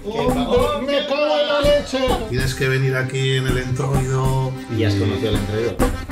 ¡Me cago en la leche! Tienes que venir aquí en el entroido. Y has conocido al entroido.